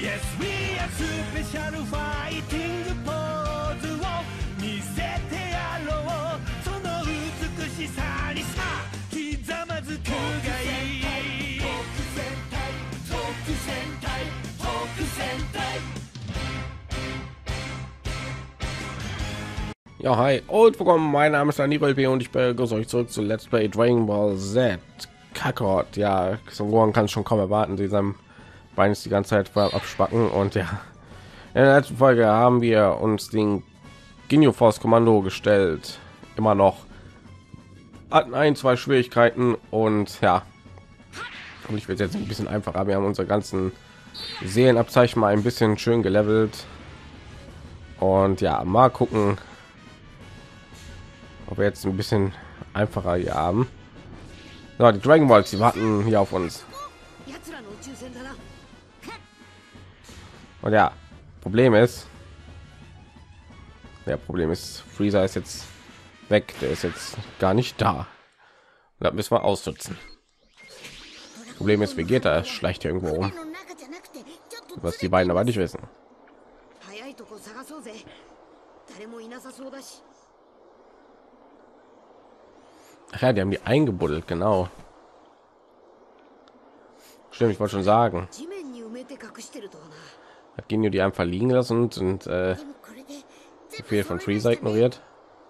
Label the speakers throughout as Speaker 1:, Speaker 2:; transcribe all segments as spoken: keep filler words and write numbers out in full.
Speaker 1: Yes, we are スペシャルファイティングポーズを見せてやろう。その美しさにさひざまずくがいい。特戦隊特戦隊特戦隊。
Speaker 2: Ja, hi und willkommen, mein Name ist Daniel P. und ich begrüße euch zurück zu Let's Play Dragon Ball Z Kakarot. Ja, Son kann es schon kaum erwarten, sie seinem Bein ist die ganze Zeit voll abspacken. Und ja, in der letzten Folge haben wir uns den Ginyu Force Kommando gestellt, immer noch, hatten ein, zwei Schwierigkeiten und ja, und ich werde jetzt ein bisschen einfacher. Wir haben unsere ganzen Seelenabzeichen mal ein bisschen schön gelevelt und ja, mal gucken, ob wir jetzt ein bisschen einfacher hier haben. So, die Dragon Balls, die warten hier auf uns. Und ja, Problem ist, der Problem ist, Freezer ist jetzt weg, der ist jetzt gar nicht da. Das müssen wir ausnutzen. Problem ist, Vegeta schleicht hier irgendwo rum, was die beiden aber nicht wissen. Ach ja, die haben die eingebuddelt, genau. Stimmt, ich wollte schon sagen. Hat Ginyu die einfach liegen lassen und, und äh, Befehl von Freezer ignoriert.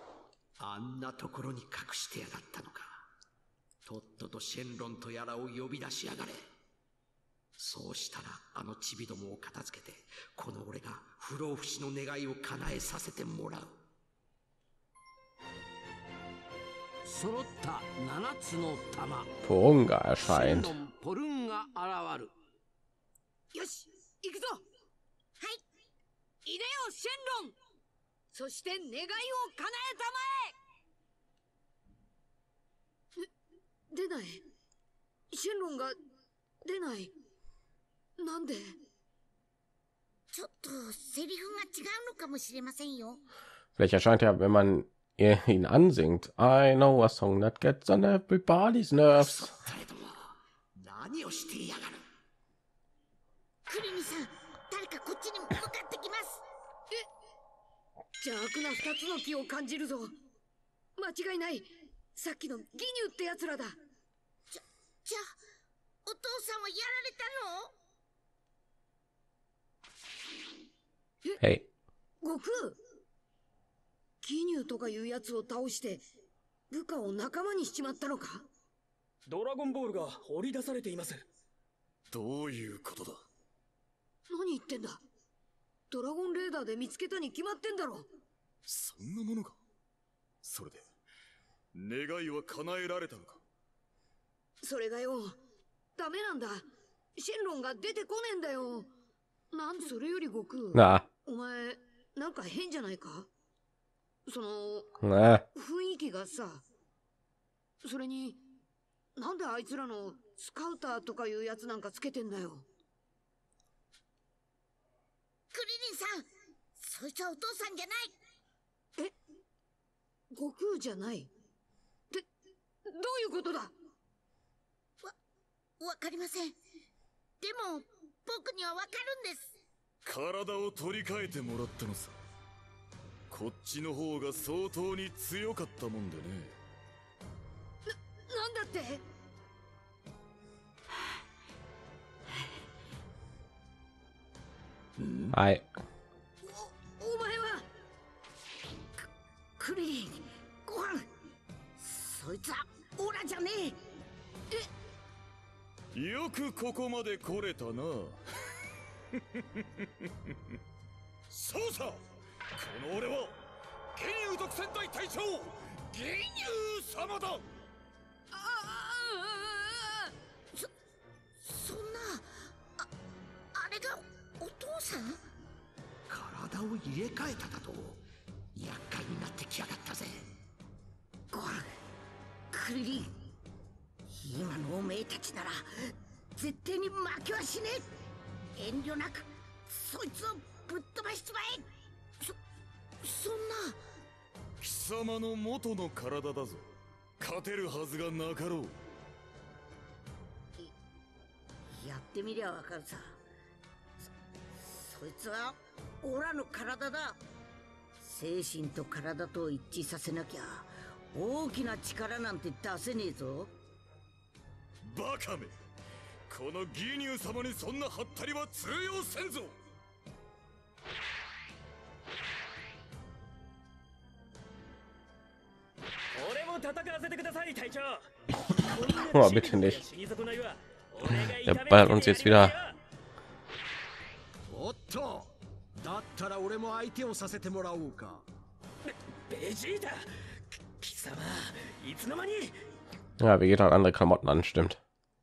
Speaker 2: Porunga erscheint. Vielleicht erscheint er, wenn man ihn ansingt. I know a song that gets on everybody's nerves. Hey.
Speaker 3: ギニューとかいうやつを倒して部下を仲間にしちまったのか。
Speaker 4: ドラゴンボールが掘り出されています。
Speaker 5: どういうことだ。
Speaker 3: 何言ってんだ。ドラゴンレーダーで見つけたに決まってんだろ。
Speaker 5: そんなものが。それで願いは叶えられたのか。
Speaker 3: それがよ、ダメなんだ。シェンロンが出てこねえんだよ。なんでそれより悟空。
Speaker 2: なあ。
Speaker 3: お前なんか変じゃないか。その
Speaker 2: 雰
Speaker 3: 囲気がさ、それになんであいつらのスカウターとかいうやつなんかつけてんだよ。
Speaker 6: クリリンさん、そいつはお父さんじゃない。
Speaker 3: え、悟空じゃない。で、どういうことだ。わ、
Speaker 6: わかりません。でも僕にはわかるんです。
Speaker 5: 体を取り替えてもらったのさ。こっちの方が相当に強かったもんでね。
Speaker 3: な、なんだって。
Speaker 2: はい。
Speaker 3: お、お前はク、クリリン、ご飯。そいつはオラじゃね
Speaker 5: え。え、よくここまで来れたな。そうさ。この俺はゲニュー独戦隊隊長ゲニュー様だ。あ
Speaker 6: あ、そそんな あ, あれがお父さん。
Speaker 7: 体を入れ替えただと厄介になってきやがったぜ。
Speaker 6: ご飯クリリン、今のおめえたちなら絶対に負けはしねえ。遠慮なくそいつをぶっ飛ばしちまえ。そそんな。
Speaker 5: 貴様の元の体だぞ。勝てるはずがなかろう。
Speaker 6: やってみりゃわかるさ。 そいつはオラの体だ。精神と体と一致させなきゃ大きな力なんて出せねえぞ。
Speaker 5: バカめ、このギニュー様にそんなハったりは通用せんぞ。
Speaker 4: 俺も戦わせてください隊長。
Speaker 2: Oh, bitte nicht. Der ballert uns jetzt wieder.
Speaker 7: おっと、だったら俺も相手をさせてもらおうか。
Speaker 4: ベジータ、貴様いつの間に。
Speaker 2: Ja, Vegeta hat andere Klamotten an, stimmt.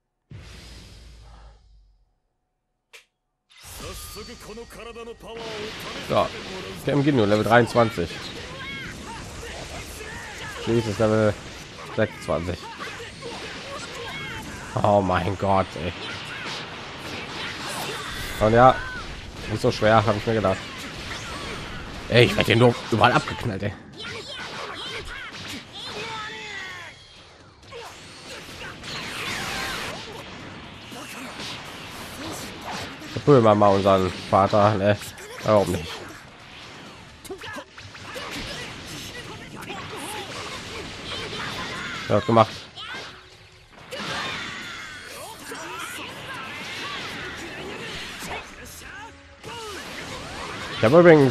Speaker 2: So, der im Gino Level dreiundzwanzig. Schließlich Level sechsundzwanzig. Oh mein Gott, ey. Und ja, nicht so schwer, habe ich mir gedacht. Ey, ich werde hier nur überall abgeknallt, ey. Prügeln wir mal unseren Vater, ne? Warum nicht? Er hat gemacht. Ich habe übrigens,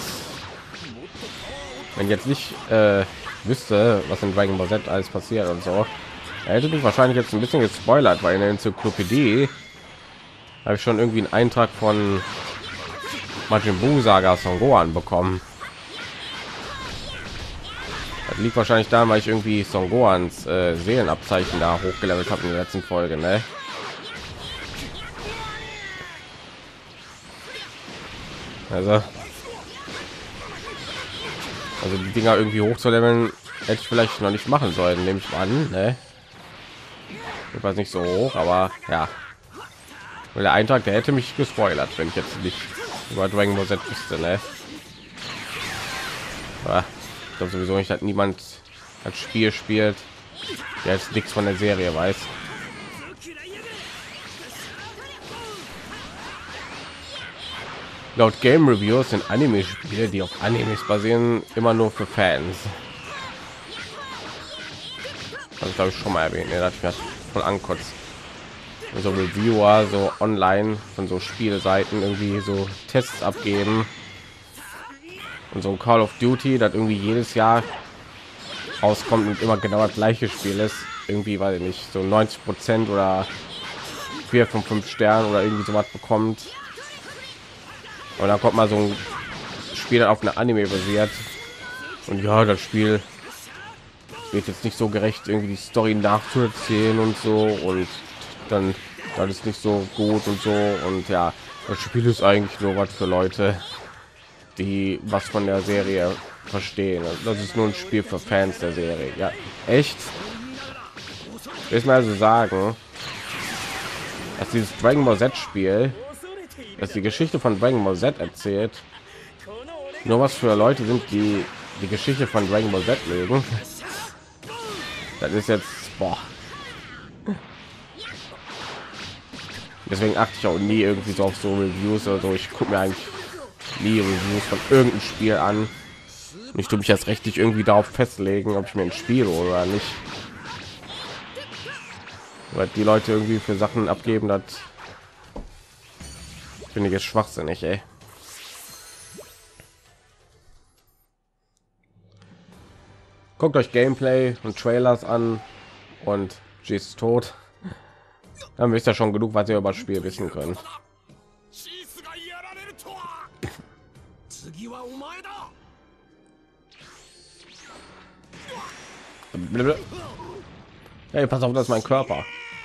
Speaker 2: wenn jetzt nicht äh, wüsste, was in Dragon Ball Z alles passiert und so, er hätte mich wahrscheinlich jetzt ein bisschen gespoilert, weil in der Enzyklopädie habe ich schon irgendwie einen Eintrag von Majin Buu Saga Son Gohan bekommen. Das liegt wahrscheinlich daran, weil ich irgendwie Son Gohans äh, Seelenabzeichen da hochgelevelt habe in der letzten Folge, ne? Also, also die Dinger irgendwie hochzuleveln hätte ich vielleicht noch nicht machen sollen, nehme ich mal an, ne? Ich weiß nicht so hoch, aber ja. Weil der Eintrag, der hätte mich gespoilert, wenn ich jetzt nicht über Dragon Ball Z wüsste, ne? Aber ich glaube sowieso nicht, dass niemand das Spiel spielt, der jetzt nichts von der Serie weiß. Laut Game Reviews sind Anime-Spiele, die auf Animes basieren, immer nur für Fans. Das glaube ich schon mal erwähnt, ne? Das ich mir voll ankotzt. So Reviewer so online von so Spielseiten irgendwie so Tests abgeben und so ein Call of Duty, das irgendwie jedes Jahr rauskommt und immer genau das gleiche Spiel ist, irgendwie, weil nicht so neunzig Prozent oder vier von fünf Sternen oder irgendwie so was bekommt. Und dann kommt mal so ein Spiel, das auf eine Anime basiert und ja, das Spiel wird jetzt nicht so gerecht, irgendwie die Story nachzuerzählen und so, und dann das ist nicht so gut und so, und ja, das Spiel ist eigentlich nur was für Leute, die was von der Serie verstehen. Das ist nur ein Spiel für Fans der Serie. Ja, echt? Will ich mal also sagen, dass dieses Dragon Ball Z Spiel, dass die Geschichte von Dragon Ball Z erzählt, nur was für Leute sind, die die Geschichte von Dragon Ball Z mögen. Das ist jetzt, boah. Deswegen achte ich auch nie irgendwie so auf so Reviews oder so. Ich gucke mir eigentlich nie Reviews von irgendeinem Spiel an. Und ich tue mich jetzt richtig irgendwie darauf festlegen, ob ich mir ein Spiel oder nicht. Weil die Leute irgendwie für Sachen abgeben, das finde ich jetzt schwachsinnig, ey. Guckt euch Gameplay und Trailers an und G ist tot. Dann wisst ihr schon genug, was ihr über das Spiel wissen könnt. Hey, pass auf, das ist mein Körper.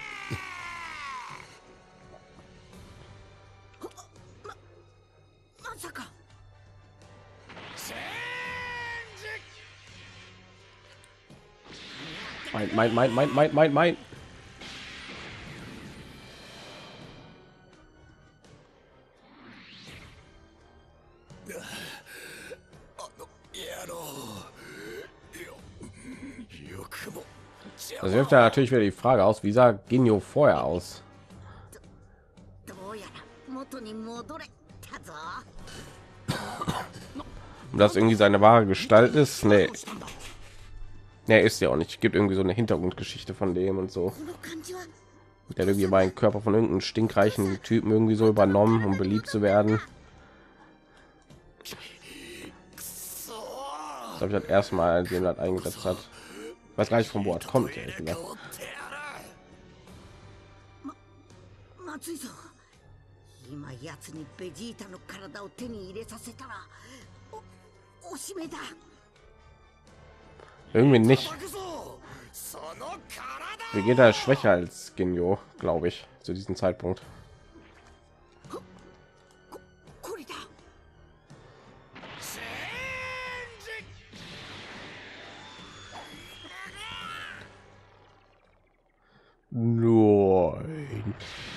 Speaker 2: Mein, mein, mein, mein, mein, mein, mein. Das wirft ja natürlich wieder die Frage aus, wie sah Ginyu vorher aus? Und das irgendwie seine wahre Gestalt ist? Nee. Nee, ist ja auch nicht. Gibt irgendwie so eine Hintergrundgeschichte von dem und so.
Speaker 6: この感じは
Speaker 2: Der hat irgendwie meinen Körper von irgendeinem stinkreichen Typen irgendwie so übernommen, um beliebt zu werden. Das habe ich das erste Mal, den das eingesetzt hat. Ich weiß gar nicht vom Wort kommt. Ehrlich gesagt.
Speaker 6: 松井さん、今やつにベジータの体を手に入れさせたらお、おしめだ。
Speaker 2: Irgendwie nicht. Vegeta ist schwächer als Genio, glaube ich, zu diesem Zeitpunkt.
Speaker 6: これだ。
Speaker 2: Nein.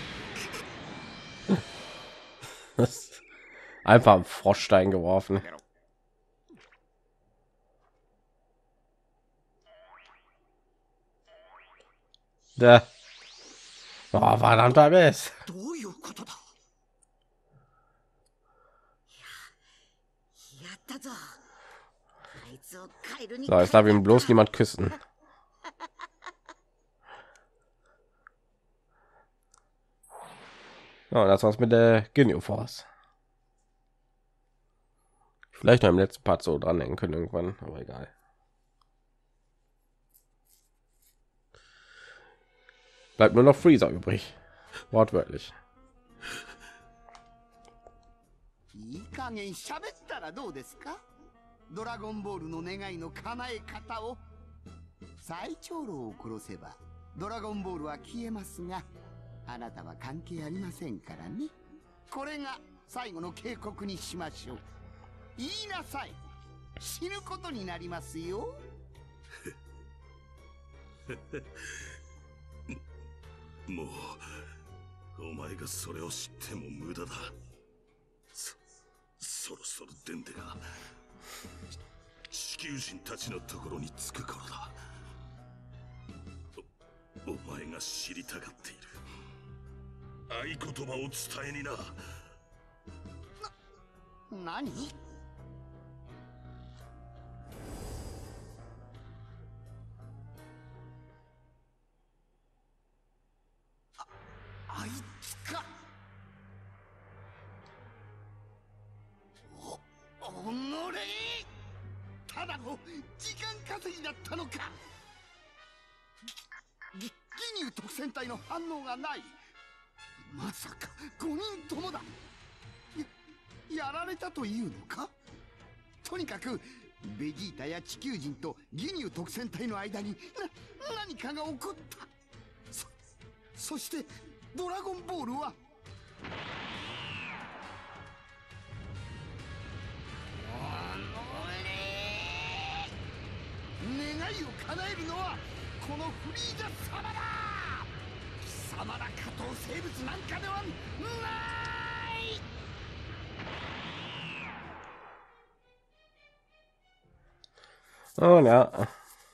Speaker 2: Das einfach am Froschstein geworfen. Da. Oh, verdammter Mist.
Speaker 6: どういうことだ。やったぞ。あいつをカエルに。
Speaker 2: So, jetzt darf ihn bloß niemand küssen. Ja, das war's mit der Genio Force. Vielleicht noch im letzten Part so dranhängen können irgendwann, aber egal. Bleibt nur noch Freezer übrig. Wortwörtlich.
Speaker 7: いい加減喋ったらどうですか。ドラゴンボールの願いの叶え方を。最長老を殺せばドラゴンボールは消えますが、あなたは関係ありませんからね。これが最後の警告にしましょう。言いなさい。死ぬことになりますよ。
Speaker 5: もうお前がそれを知っても無駄だ。そそろそろデンデが地球人たちのところに着く頃だ。お, お前が知りたがっている合言葉を伝えにな。
Speaker 7: な、何？あいつか。お、おのれ。ただの時間稼ぎだったのか。ギ、ギニュー特戦隊の反応がない。まさかごにんともだ。や、やられたというのか。とにかくベジータや地球人とギニュー特戦隊の間にな、何かが起こった。そ、そしてドラゴンボールは願いを叶えるのはこのフリーザ様だ。貴様ら下等生物なんかではない。
Speaker 2: Oh ja.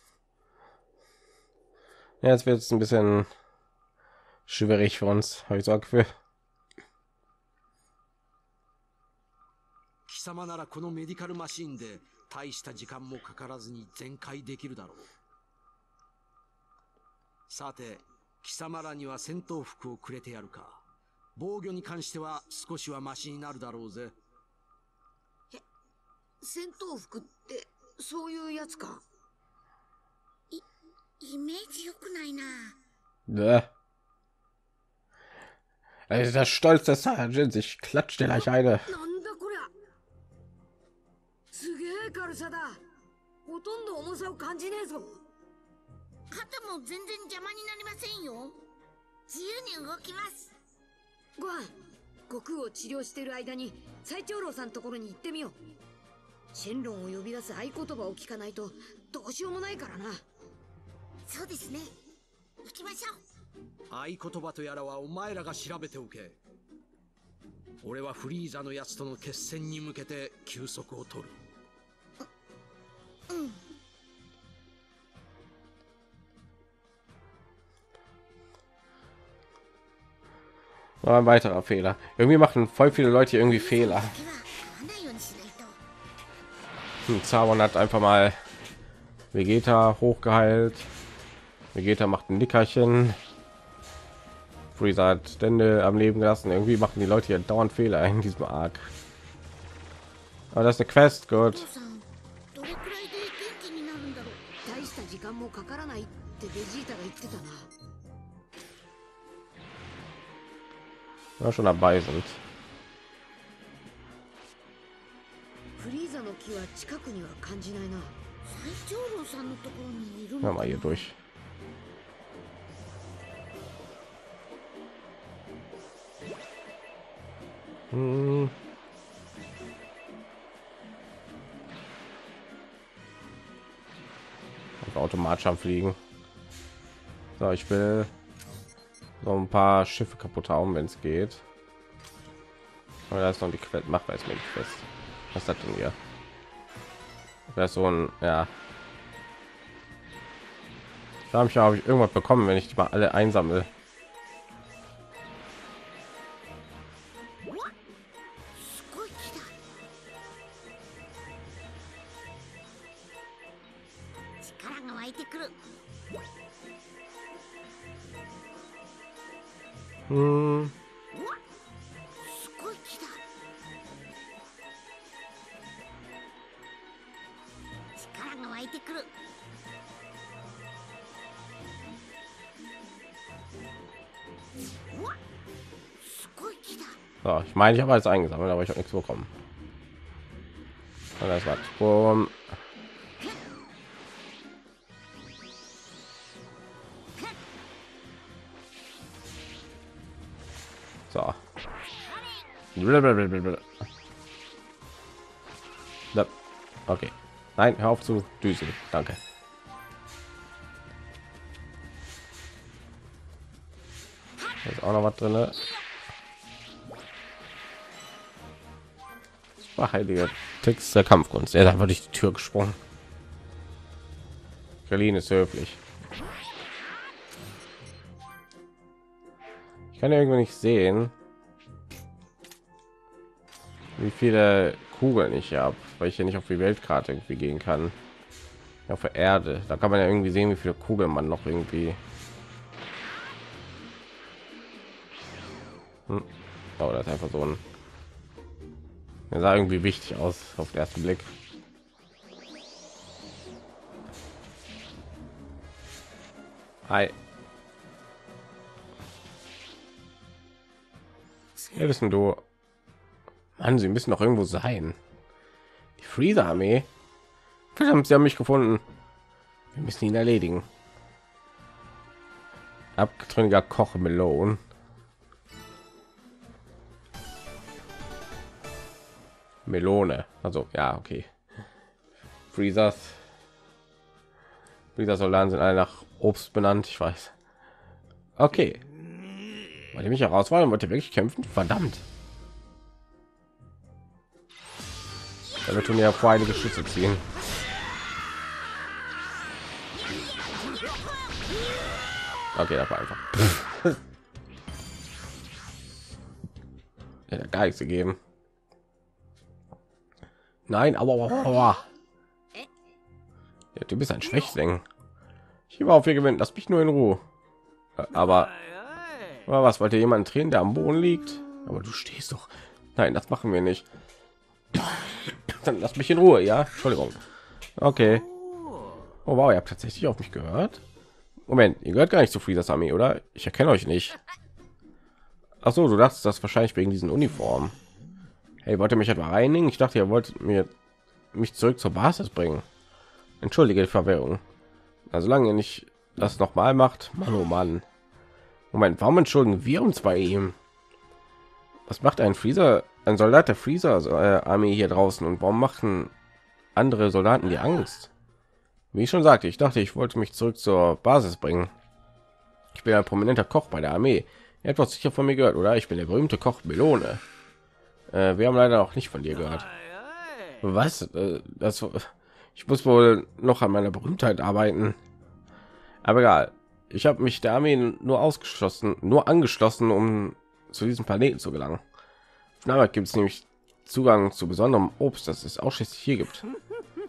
Speaker 2: Jetzt wird es ein bisschen schwierig für uns, habe ich so Gefühl.
Speaker 8: 貴様ならこのメディカルマシンで大した時間もかからずに全開できるだろう。さて、貴様らには戦闘服をくれてやるか。防御に関しては少しはマシになるだろうぜ。
Speaker 3: え、戦闘服ってそういうやつか。
Speaker 6: い、イメージ良くないな。
Speaker 2: Ja. Also der Stolz des Sergeants, ich klatsch dir gleich eine.
Speaker 3: なんだこりゃ。すげえ軽さだ。ほとんど重さを感じねえぞ。
Speaker 6: 肩も全然邪魔になりませんよ。自由に動きます。
Speaker 3: ごはん、悟空を治療している間に最長老さんのところに行ってみよう。シェンロンを呼び出す合言葉を聞かないとどうしようもないからな。
Speaker 6: そうですね。行きましょう。
Speaker 8: 合言葉とやらはお前らが調べておけ。俺はフリーザのやつとの決戦に向けて休息を取る。
Speaker 6: うん。
Speaker 2: Noch ein weiterer Fehler. Irgendwie machen voll viele Leute irgendwie Fehler. Zaron hat einfach mal Vegeta hochgeheilt. Vegeta macht ein Nickerchen. Freezer hat Stände am Leben gelassen. Irgendwie machen die Leute hier dauernd Fehler in diesem Arc. Aber das ist eine Quest, gut.
Speaker 3: どれくらいで元気になるんだろう。大した時間もかからないってベジータが言ってたな。
Speaker 2: Ja, schon dabei sind.
Speaker 3: フリーザの木は近くには感じないな。最長老さんのところにいる
Speaker 2: Ja,
Speaker 3: のか
Speaker 2: mal
Speaker 3: な。
Speaker 2: hier durch. Hm. Einfach automatisch am Fliegen. So, ich will noch ein paar Schiffe kaputt hauen, wenn es geht. Aber da ist noch die Quelle. Mach weiß mir nicht fest. Was ist das denn hier? Das ist so ein, ja. Ich habe mich ja, habe ich irgendwas bekommen, wenn ich die mal alle einsammle.
Speaker 6: すごい木だ。力が湧いてくる。
Speaker 2: Hm.
Speaker 6: すごい木だ。力が湧いてくる。うわ、すごい木だ。
Speaker 2: So, ich meine, ich habe alles eingesammelt, aber ich habe nichts bekommen. Und das war Boom. So. Ja. Okay. Nein, hör auf zu düsen. Danke. Da ist auch noch was drin. War heilige Text der Kampfkunst. Er ist einfach durch die Tür gesprungen. Berlin ist höflich. Ich kann irgendwie nicht sehen, wie viele Kugeln ich habe, weil ich hier nicht auf die Weltkarte irgendwie gehen kann. Auf der Erde, da kann man ja irgendwie sehen, wie viele Kugeln man noch irgendwie. Hm. Oh, das ist einfach so ein. Er sah irgendwie wichtig aus auf den ersten Blick. Hi. Wer bist denn du? Mann, sie müssen doch irgendwo sein. Die Freezer-Armee. Verdammt, sie haben mich gefunden. Wir müssen ihn erledigen. Abgetrennter Koch Melone. Melone. Also ja, okay. Freezers. Freezer Soldaten sind alle nach Obst benannt. Ich weiß. Okay. Wollt ihr mich herausfordern? Wollt ihr wirklich kämpfen? Verdammt. Da wird mir ja vor einige Schüsse ziehen. Okay, das war einfach. Ja, gar nichts gegeben. Nein, aber, aber, aber. Ja, du bist ein Schwächling. Ich gebe auf, wir gewinnen. Lass mich nur in Ruhe. Aber, aber was wollte jemand drehen, der am Boden liegt? Aber du stehst doch. Nein, das machen wir nicht. Dann lass mich in Ruhe, ja? Entschuldigung. Okay. Oh wow, ihr habt tatsächlich auf mich gehört. Moment, ihr gehört gar nicht zu Freezers Armee, oder? Ich erkenne euch nicht. Ach so, du dachtest das wahrscheinlich wegen diesen Uniformen. Hey, wollt ihr mich etwa reinigen? Ich dachte, ihr wolltet mir mich zurück zur Basis bringen. Entschuldige die Verwirrung. Also solange ihr nicht das noch mal macht, Mann, oh Mann. Moment, warum entschuldigen wir uns bei ihm? Was macht ein Freezer, ein Soldat der Freezer äh, Armee hier draußen, und warum machen andere Soldaten die Angst? Wie ich schon sagte, ich dachte, ich wollte mich zurück zur Basis bringen. Ich bin ein prominenter Koch bei der Armee. Ihr habt doch sicher von mir gehört, oder? Ich bin der berühmte Koch Melone. Äh, wir haben leider auch nicht von dir gehört. Was? Äh, das, ich muss wohl noch an meiner Berühmtheit arbeiten. Aber egal. Ich habe mich der Armee nur ausgeschlossen, nur angeschlossen, um zu diesem Planeten zu gelangen. Na, gibt es nämlich Zugang zu besonderem Obst, das es ausschließlich hier gibt.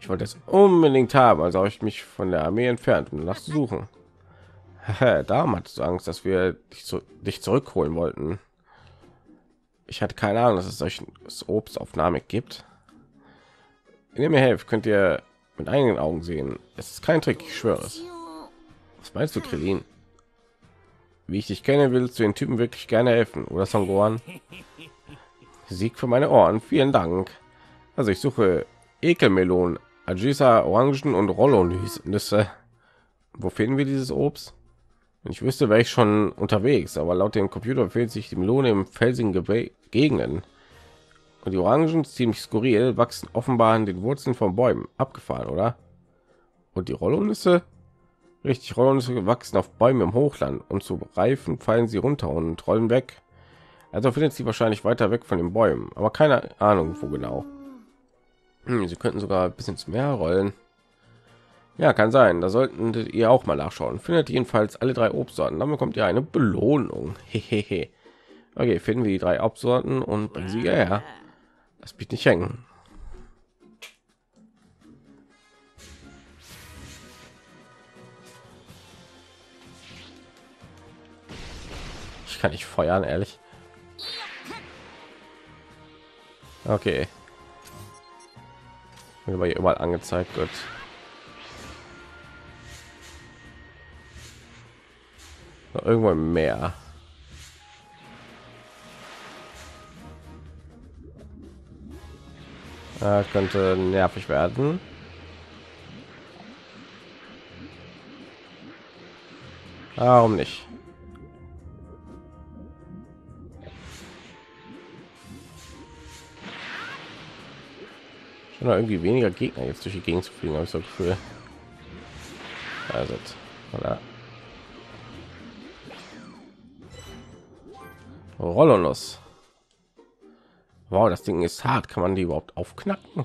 Speaker 2: Ich wollte es unbedingt haben, also habe ich mich von der Armee entfernt, um danach zu suchen. Darum hattest du Angst, dass wir dich, zu, dich zurückholen wollten. Ich hatte keine Ahnung, dass es solches Obst auf Namek gibt. Wenn ihr mir helft, könnt ihr mit eigenen Augen sehen. Es ist kein Trick, ich schwöre es. Was meinst du, Krillin? Wie ich dich kenne, willst du den Typen wirklich gerne helfen, oder Son Gohan? Sieg für meine Ohren, vielen Dank. Also ich suche Ekelmelonen, Ajisa, Orangen und Rollo-Nüsse. Wo finden wir dieses Obst? Wenn ich wüsste, wäre ich schon unterwegs, aber laut dem Computer befindet sich die Melone im felsigen Ge Gegenden. Und die Orangen, ziemlich skurril, wachsen offenbar an den Wurzeln von Bäumen. Abgefahren, oder? Und die Rollonüsse? Richtig, Rollonüsse wachsen auf Bäumen im Hochland und zu reifen fallen sie runter und rollen weg. Also findet sie wahrscheinlich weiter weg von den Bäumen, aber keine Ahnung, wo genau. Hm, sie könnten sogar ein bisschen zu Meer rollen. Ja, kann sein. Da sollten ihr auch mal nachschauen. Findet jedenfalls alle drei Obstsorten. Dann bekommt ihr eine Belohnung. Hehehe. Okay, finden wir die drei Obstsorten und bringen sie hierher. Das bitte nicht hängen. Ich kann nicht feuern, ehrlich. Okay. Wird aber hier überall angezeigt wird. Noch irgendwo im Meer. Ja, könnte nervig werden. Warum nicht? Schon noch irgendwie weniger Gegner jetzt durch die Gegend zu fliegen, habe ich so Gefühl. Also, oder? Rollonuss. Wow, das Ding ist hart. Kann man die überhaupt aufknacken?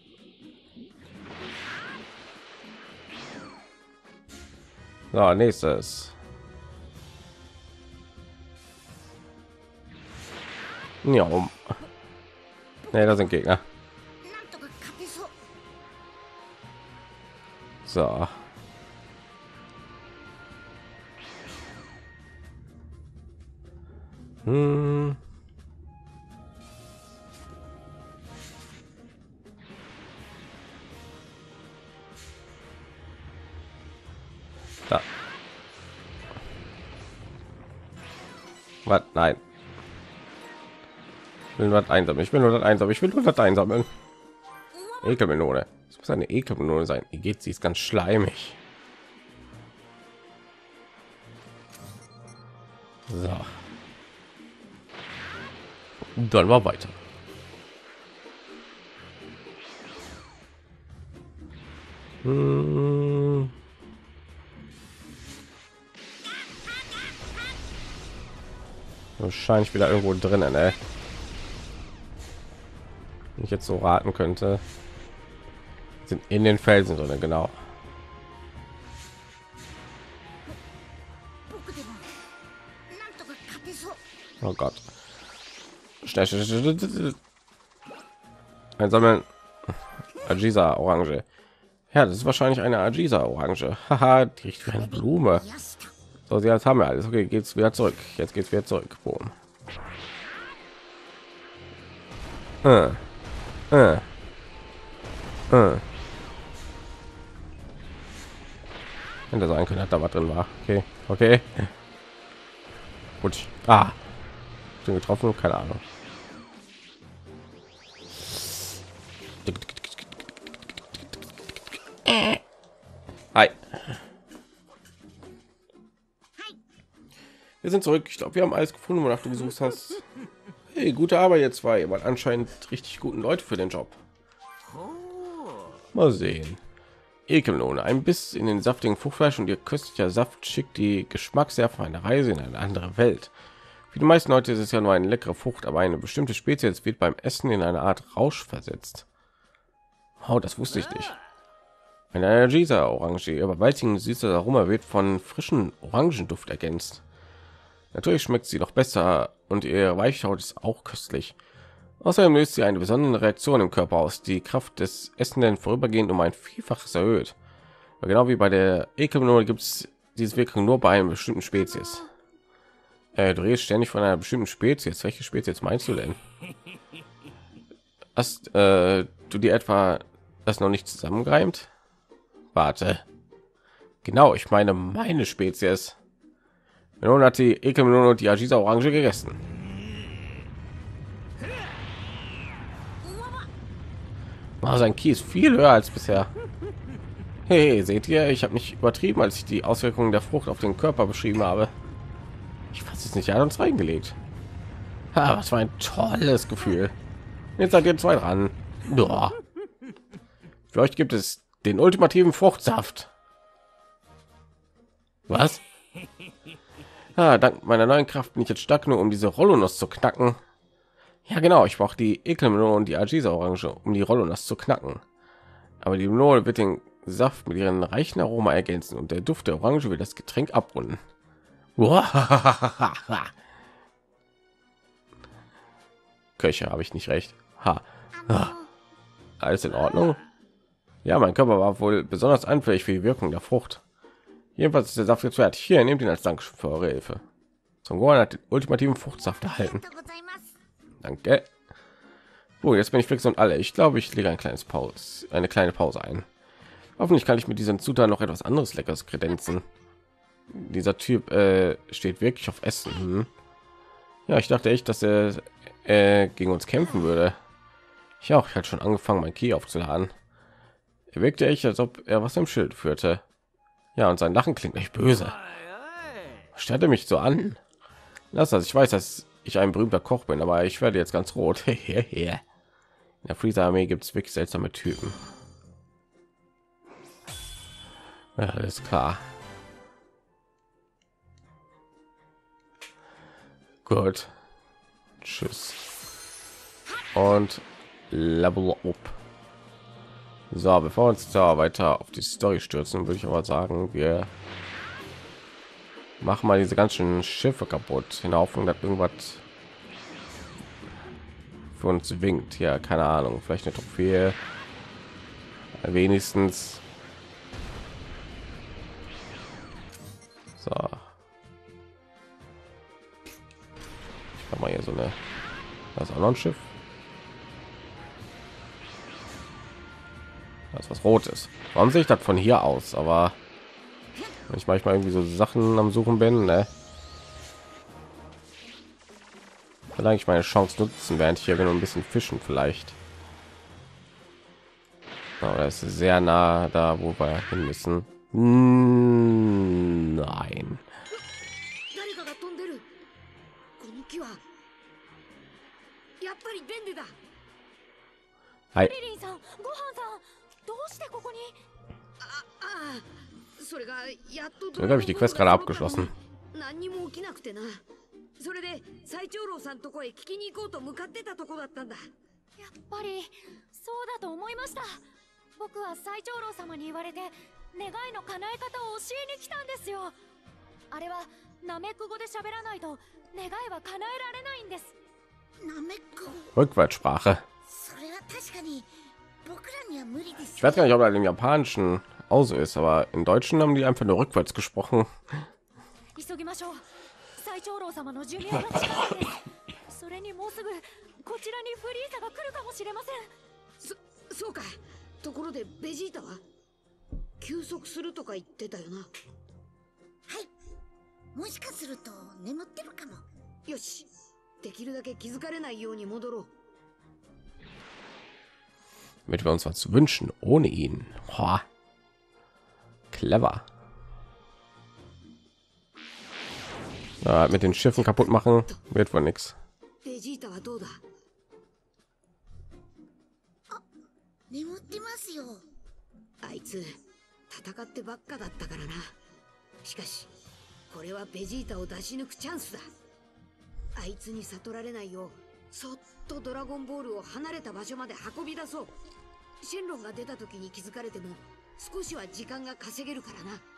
Speaker 2: So, nächstes. Ja, um. Ne, da sind Gegner. So. Hm. Da. Was? Nein. Ich will nur das einsammeln. Ich will nur das einsammeln. Ich will nur das einsammeln. Ekelmelone. Es muss eine Ekelmelone sein. Wie geht sie? Ist ganz schleimig. So. Dann war weiter. Hm. Wahrscheinlich wieder irgendwo drinnen, ey. Wenn ich jetzt so raten könnte, sind in den Felsen drin, genau. Oh Gott. Schnell, schnell, schnell, schnell. Einsammeln. Ajisa Orange. Ja, das ist wahrscheinlich eine Ajisa Orange. Haha, die riecht wie eine Blume. So, sie jetzt haben wir alles. Okay, geht's wieder zurück. Jetzt geht's wieder zurück. Boom. Äh. Äh. Äh. Hätte sein können, dass da was drin war. Okay, okay. Gut. Ah. Bin getroffen, keine Ahnung. Hi. Wir sind zurück. Ich glaube, wir haben alles gefunden, wonach du gesucht hast. Hey, gute Arbeit jetzt zwei. Ihr wart anscheinend richtig guten Leute für den Job. Mal sehen. Ekelmelone, ein Biss in den saftigen Fruchtfleisch und ihr köstlicher Saft schickt die Geschmacksnerven auf eine Reise in eine andere Welt. Für die meisten Leute ist es ja nur eine leckere Frucht, aber eine bestimmte Spezies wird beim Essen in eine Art Rausch versetzt. Oh, das wusste ich nicht. Eine Ajisa Orange, ihr überwältigend süßes Aroma wird von frischen Orangenduft ergänzt. Natürlich schmeckt sie noch besser und ihr Weichhaut ist auch köstlich. Außerdem löst sie eine besondere Reaktion im Körper aus, die Kraft des Essenden vorübergehend um ein Vielfaches erhöht. Aber genau wie bei der Ekelmelone gibt es diese Wirkung nur bei einer bestimmten Spezies. Äh, du redest ständig von einer bestimmten Spezies. Welche Spezies meinst du denn? Hast äh, du dir etwa das noch nicht zusammengereimt? Warte. Genau, ich meine meine Spezies. Melone hat die Ekelmelone und die Agisa Orange gegessen. Oh, sein Key ist viel höher als bisher. Hey, seht ihr, ich habe nicht übertrieben, als ich die Auswirkungen der Frucht auf den Körper beschrieben habe. Ich fasse es nicht, er hat uns reingelegt. Ha, was für ein tolles Gefühl. Jetzt seid ihr zwei dran. Boah. Für euch gibt es den ultimativen Fruchtsaft. Was? Ah, dank meiner neuen Kraft bin ich jetzt stark nur, um diese Rollonuss zu knacken. Ja, genau, ich brauche die Ekelmelone und die Agisa Orange, um die Rollonuss zu knacken. Aber die Melone wird den Saft mit ihren reichen Aroma ergänzen und der Duft der Orange wird das Getränk abrunden. Köche, habe ich nicht recht. Ha. Ha. Alles in Ordnung? Ja, mein Körper war wohl besonders anfällig für die Wirkung der Frucht. Jedenfalls ist der Saft jetzt fertig. Hier, nehmt ihn als Dankeschön für eure Hilfe. Son Gohan hat den ultimativen Fruchtsaft erhalten. Danke. Oh, jetzt bin ich fix und alle. Ich glaube, ich lege ein kleines Pause, eine kleine Pause ein. Hoffentlich kann ich mit diesen Zutaten noch etwas anderes Leckeres kredenzen. Dieser Typ äh, steht wirklich auf Essen. Hm. Ja, ich dachte echt, dass er äh, gegen uns kämpfen würde. Ich auch. Ich hatte schon angefangen, mein Key aufzuladen. Er wirkte echt, als ob er was im Schild führte. Ja, und sein Lachen klingt echt böse. Stellte mich so an. Lass das. Ich weiß, dass ich ein berühmter Koch bin, aber ich werde jetzt ganz rot. In der Freezer-Armee gibt es wirklich seltsame Typen. Ja, alles klar. Gut. Tschüss. Und Level up. So, bevor wir uns da weiter auf die Story stürzen, würde ich aber sagen, wir machen mal diese ganzen Schiffe kaputt, in der Hoffnung, dass irgendwas für uns winkt. Ja, keine Ahnung, vielleicht eine Trophäe. Wenigstens. So. Ich mache mal hier so eine. Das ist auch noch ein Schiff. Das ist was Rotes. Warum sehe ich das von hier aus? Aber wenn ich manchmal irgendwie so Sachen am Suchen bin, ne? Vielleicht ich meine Chance nutzen, während ich hier bin, ein bisschen fischen vielleicht. Aber das ist sehr nah da, wo wir hin müssen. Hm, nein. Hi.
Speaker 3: それがやっと
Speaker 2: Dann habe ich die Quest gerade abgeschlossen.
Speaker 3: 何にも起きなくてな。それで最長老さんとこへ聞きに行こうと向かってたとこだったんだ。
Speaker 9: やっぱりそうだと思いました。僕は最長老様に言われて願いの叶え方を教えに来たんですよ。あれはナメック語で喋らないと願いは叶えられないんです。
Speaker 6: ナメック
Speaker 2: Rückwärtssprache.
Speaker 6: それは確かに僕らには無理です。
Speaker 2: Ich weiß gar nicht, ob er im Japanischen auch so ist, aber im Deutschen haben die einfach nur rückwärts gesprochen.
Speaker 9: 急ぎましょう。最長老様の寿命が近いです。それにもうすぐこちらにフリーザが来るかもしれません。
Speaker 3: そ、そうか。ところでベジータは休息するとか言ってたよな。はい。
Speaker 6: もしかすると眠ってるかも。
Speaker 3: よし。できるだけ気づかれないように戻ろう。
Speaker 2: Damit wir uns was wünschen ohne ihn. Boah. Clever. Ja, mit den Schiffen kaputt machen wird wohl nichts.
Speaker 6: 眠ってますよ。
Speaker 3: あいつ戦ってばっかだったからな。しかしこれはベジータを出し抜くチャンスだ。あいつに悟られないようそっとドラゴンボールを離れた場所まで運び出そう。シェンロンが出た時に気づかれても少しは時間が稼げるからな。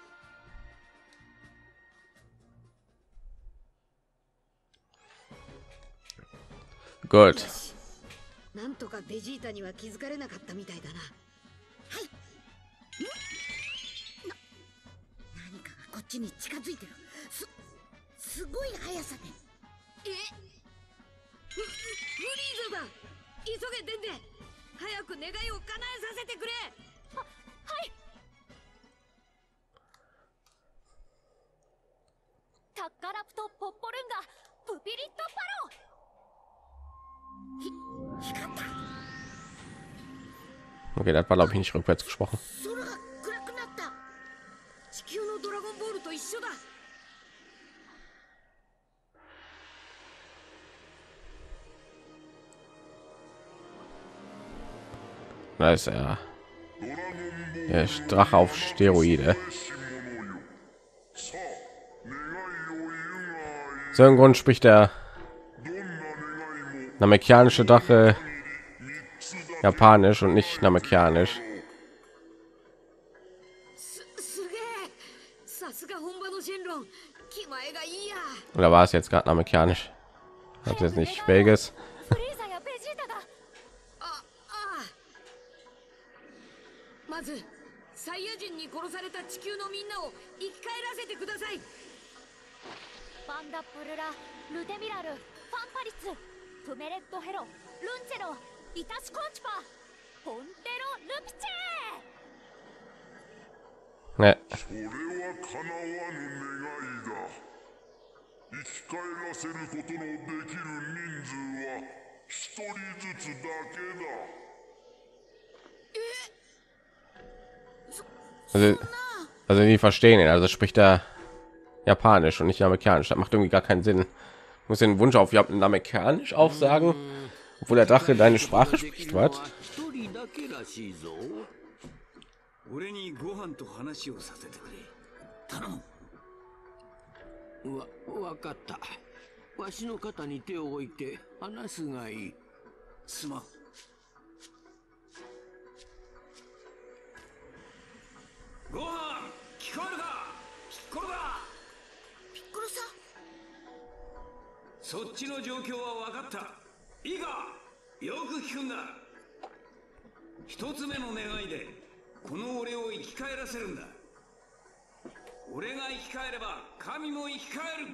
Speaker 2: Gut.
Speaker 3: なんとかベジータには気づかれなかったみたいだな。はい。な、何かがこっちに近づいてる。す、すごい速さで。え？フ、フリーザだ。急げデンデ。早く願いを叶えさせてくれ。は、はい。タッカラプトポッポルンガプピリットパロ。ひ、光った。
Speaker 2: Okay, das war glaube ich nicht rückwärts gesprochen.
Speaker 3: 空が暗くなった。地球のドラゴンボールと一緒だ。
Speaker 2: Da ist er. Der Drache auf Steroide. Aus irgendeinem Grund spricht der namekianische Drache Japanisch und nicht namekianisch. Oder war es jetzt gerade namekianisch? Hat jetzt nicht Vegas.
Speaker 3: まずサイヤ人に殺された地球のみんなを生き返らせてください。バンダプルラ、ルテミラル、ファンパリツ、プメレットヘロ、ルンチェロ、イタシコンチパ、ポンテロ、ルピチェ。
Speaker 2: ね。
Speaker 5: それは叶わぬ願いだ。生き返らせることのできる人数は一人ずつだけだ。え？
Speaker 2: Also, also die verstehen ihn, also spricht er Japanisch und nicht Amerikanisch. Das macht irgendwie gar keinen Sinn. Ich muss den Wunsch auf Amerikanisch aufsagen, obwohl der Drache deine Sprache spricht, was?
Speaker 4: 俺にご飯と話をさせてくれ。頼む。わ、わかった。わしの肩に手を置いて話すがいい。すまん。ご飯聞こえるか？ピッコロだ。ピッコロさん。そっちの状況は分かった。いいか？よく聞くんだ。一つ目の願いでこの俺を生き返らせるんだ。俺が生き返れば神も生き返る。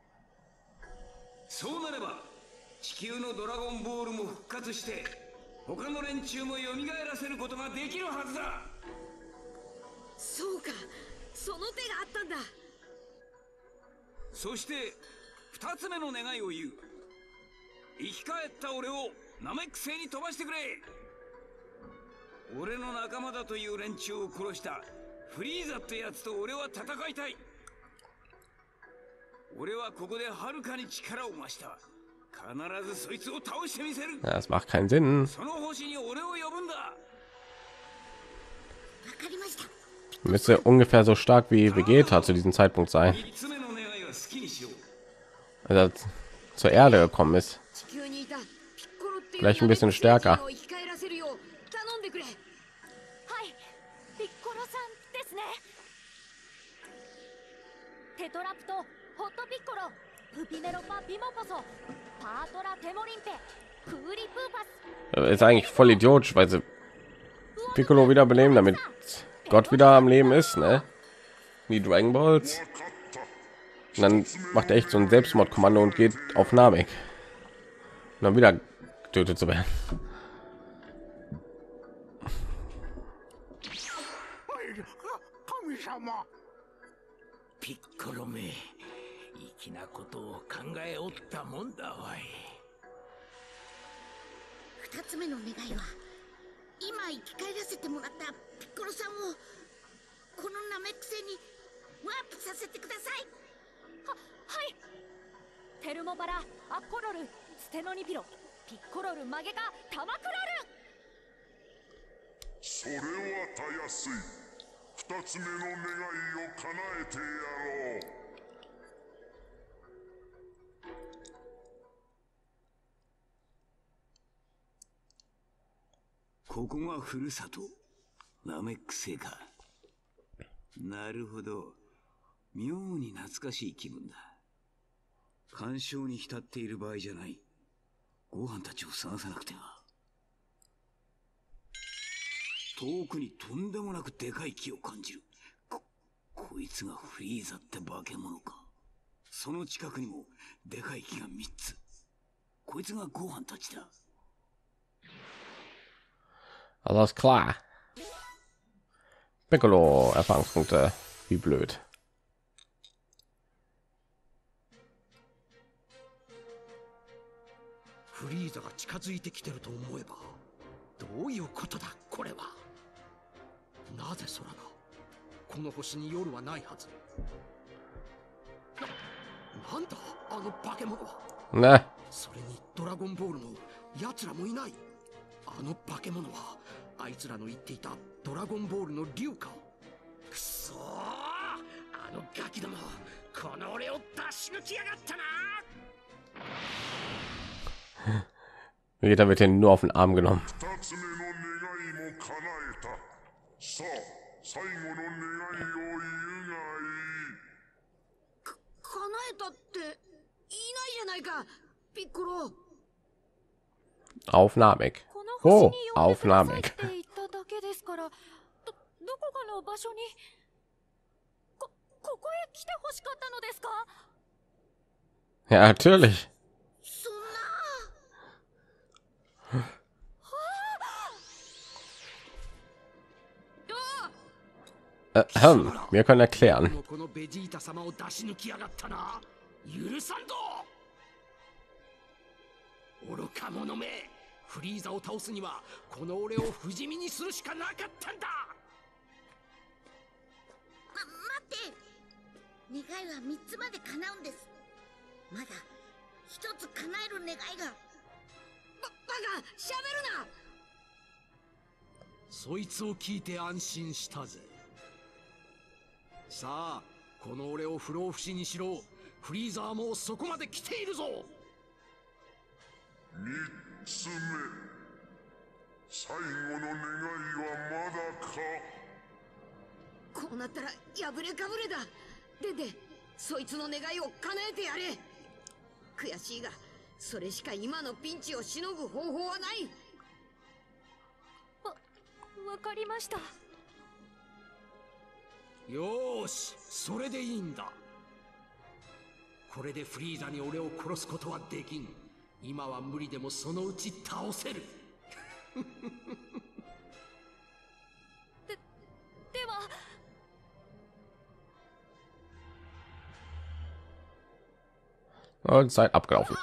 Speaker 4: そうなれば地球のドラゴンボールも復活して他の連中も蘇らせることができるはずだ。
Speaker 3: そうか、その手があったんだ。
Speaker 4: そして二つ目の願いを言う。生き返った俺をナメック星に飛ばしてくれ。俺の仲間だという連中を殺したフリーザってやつと俺は戦いたい。俺はここではるかに力を増した。必ずそいつを倒してみせる。
Speaker 2: Das macht keinen Sinn.
Speaker 4: その星に俺を呼ぶんだ。わ
Speaker 3: かりました。
Speaker 2: Müsste ungefähr so stark wie Vegeta zu diesem Zeitpunkt sein. Also als zur Erde gekommen ist. Vielleicht ein bisschen stärker. Ist eigentlich voll idiotisch, weil sie Piccolo wiederbeleben, damit Gott wieder am Leben ist, ne? Wie Dragon Balls. Und dann macht er echt so ein Selbstmordkommando und geht auf Namek. Und dann wieder getötet zu werden.
Speaker 4: Piccolo me, 粋なことを考えおったもんだわい。
Speaker 6: 二つ目の願いは今生き返らせてもらったピッコロさんをこのナメック星にワープさせてください。
Speaker 3: は、はい。テルモバラ、アッコロル、ステノニピロ、ピッコロル、マゲカ、タマクロル。
Speaker 5: それはたやすい。二つ目の願いを叶えてやろう。
Speaker 4: ここがふるさと、ナメック星か。なるほど。妙に懐かしい気分だ。感傷に浸っている場合じゃない。ご飯たちを探さなくては。 遠くにとんでもなくでかい木を感じる。こ、こいつがフリーザって化け物か。その近くにもでかい木がみっつ。こいつがゴーハンたちだ。
Speaker 2: Alles klar. Piccolo Erfahrungspunkte. Wie blöd.
Speaker 8: フリーザが近づいてきてると思えば、どういうことだこれは。なぜ空が、この星に夜はないはず。な、なんだあの化け物は。
Speaker 2: ね。
Speaker 8: それにドラゴンボールの奴らもいない。あの化け物はあいつらの言っていたドラゴンボールの竜か。くそー、あのガキども、この俺を出し抜きやがったな。
Speaker 2: Vegeta wird hier nur auf den Arm genommen.
Speaker 3: 叶えたっていないじゃないか、ピッコロ。
Speaker 2: Aufnahmig. Oh, Aufnahmig.
Speaker 9: って言っただけですから、ど、どこかの場所に、こ、ここへ来て欲しかったのですか?
Speaker 2: Ja, natürlich.
Speaker 3: そんな。
Speaker 2: Äh, hm, wir können erklären.
Speaker 8: このベジータ様を出し抜きやがったな。許さんぞ。愚か者め、フリーザを倒すにはこの俺を不死身にするしかなかったんだ。
Speaker 6: ま、待って。願いはみっつまで叶うんです。まだひとつ叶える願いが。ば、バカ、しゃべるな。
Speaker 8: そいつを聞いて安心したぜ。さあ、この俺を不老不死にしろ。フリーザーもそこまで来ているぞ。
Speaker 5: みっつめ、最後の願いはまだか。
Speaker 3: こうなったら破れかぶれだ。デンデ、そいつの願いを叶えてやれ。悔しいが、それしか今のピンチをしのぐ方法はない。
Speaker 9: わ、わかりました。
Speaker 8: よーし、それでいいんだ。これでフリーザに俺を殺すことはできん。今は無理でもそのうち倒せる。
Speaker 9: で、では。
Speaker 2: Und Zeit abgelaufen.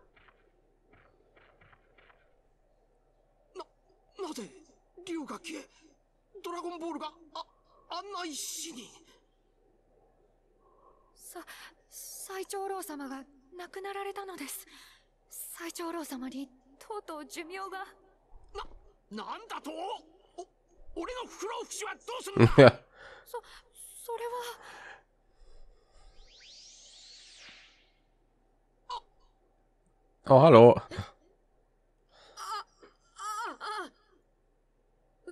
Speaker 8: な、なぜ竜が消え、ドラゴンボールがあ、あんな石に。
Speaker 9: さ、最長老様が亡くなられたのです。最長老様にとうとう寿命が。
Speaker 8: な、なんだと？お、俺の不老不死はどうするんだ？
Speaker 9: そ、それは。
Speaker 2: Oh, hallo.
Speaker 3: あ、あ、あ、フ、フ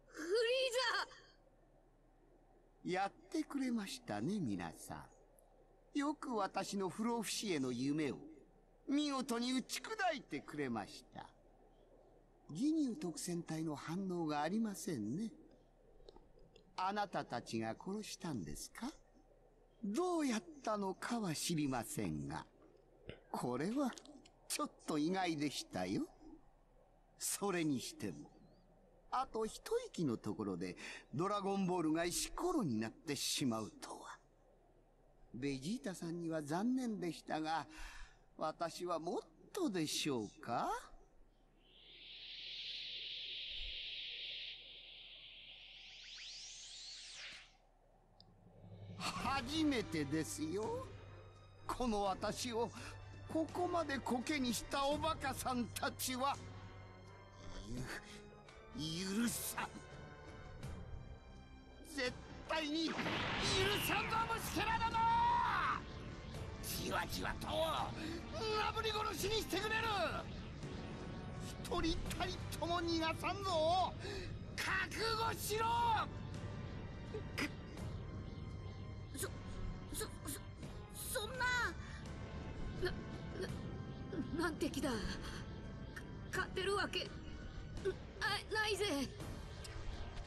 Speaker 3: リーザ。
Speaker 7: やってくれましたね、皆さん。よく私の不老不死への夢を見事に打ち砕いてくれました。ギニュー特戦隊の反応がありませんね。あなたたちが殺したんですか？どうやったのかは知りませんが、これはちょっと意外でしたよ。それにしても、あと一息のところでドラゴンボールが石ころになってしまうとは。ベジータさんには残念でしたが、私はもっとでしょうか？初めてですよ。この私をここまでコケにしたおバカさんたちは。ゆ、許さん。絶対に許さんぞ、虫けらども。じわじわとなぶり殺しにしてくれる。一人たりとも逃がさんぞ。覚悟しろ。
Speaker 6: そ、そ、そ、そんな。
Speaker 3: な、な、なんて気だ。勝てるわけな、ないぜ。